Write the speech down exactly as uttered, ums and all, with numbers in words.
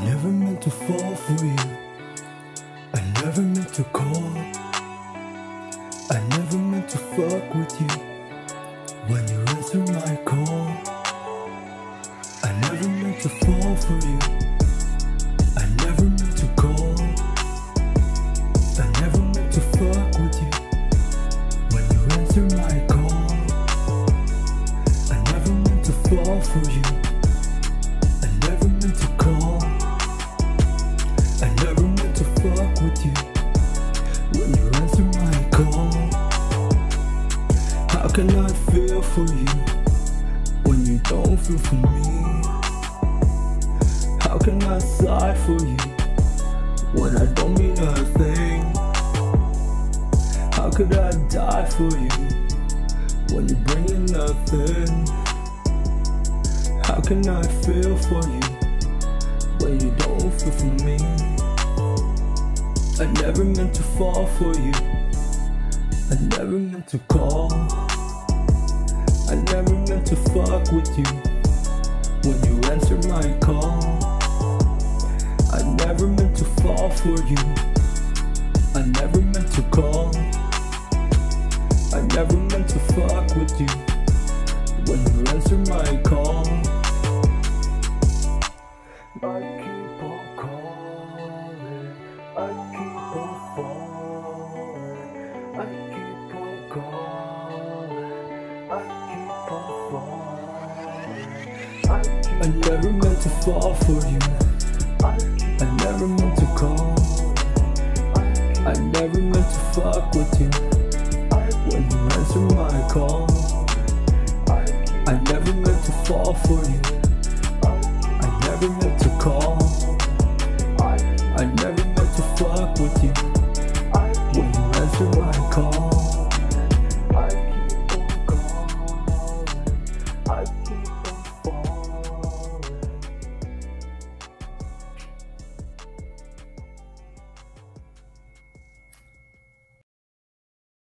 never meant to fall for you. I never meant to call. I never meant to fuck with you when you answer my call. I never meant to fall for you. I never meant to call. I never meant to fuck with you when you answer my call. I never meant to fall for you. I never meant to call. I never meant to fuck with you when you answer my call. How can I feel for you when you don't feel for me? How can I sigh for you when I don't mean a thing? How could I die for you when you bring in nothing? How can I feel for you when you don't feel for me? I never meant to fall for you. I never meant to call. I never meant to fuck with you when you answer my call. I never meant to fall for you. I never meant to call. I never meant to fuck with you when you answer my call. I keep on calling, I keep on falling, I keep on calling, I keep on falling. I, keep I never meant to fall for you. I never meant to call. I never meant to fuck with you when you answer my call. I never meant to fall for you. I never meant to call. I never meant to fuck with you when you answer my